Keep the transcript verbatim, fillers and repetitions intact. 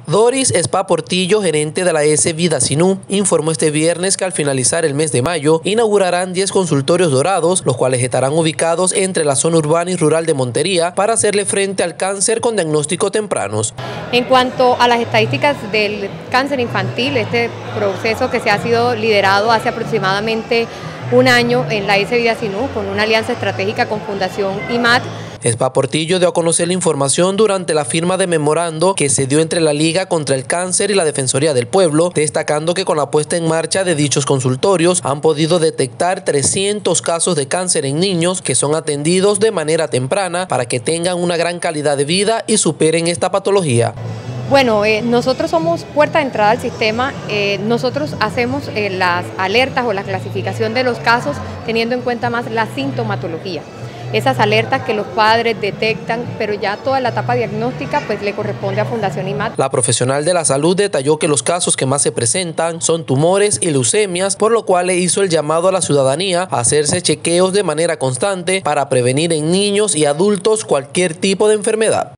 Doris Spa Portillo, gerente de la E S Vidasinú, informó este viernes que al finalizar el mes de mayo inaugurarán diez consultorios dorados, los cuales estarán ubicados entre la zona urbana y rural de Montería para hacerle frente al cáncer con diagnóstico tempranos. En cuanto a las estadísticas del cáncer infantil, este proceso que se ha sido liderado hace aproximadamente un año en la E S Vidasinú con una alianza estratégica con Fundación I M A T. Spa Portillo dio a conocer la información durante la firma de memorando que se dio entre la Liga contra el Cáncer y la Defensoría del Pueblo, destacando que con la puesta en marcha de dichos consultorios han podido detectar trescientos casos de cáncer en niños que son atendidos de manera temprana para que tengan una gran calidad de vida y superen esta patología. Bueno, eh, nosotros somos puerta de entrada al sistema, eh, nosotros hacemos eh, las alertas o la clasificación de los casos teniendo en cuenta más la sintomatología. Esas alertas que los padres detectan, pero ya toda la etapa diagnóstica pues le corresponde a Fundación I M A T. La profesional de la salud detalló que los casos que más se presentan son tumores y leucemias, por lo cual le hizo el llamado a la ciudadanía a hacerse chequeos de manera constante para prevenir en niños y adultos cualquier tipo de enfermedad.